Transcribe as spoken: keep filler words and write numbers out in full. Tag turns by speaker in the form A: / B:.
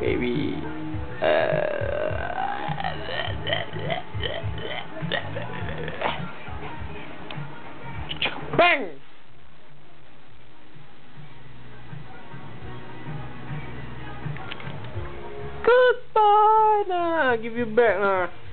A: Maybe. Uh, Bang! Goodbye! Nah, give you back nah.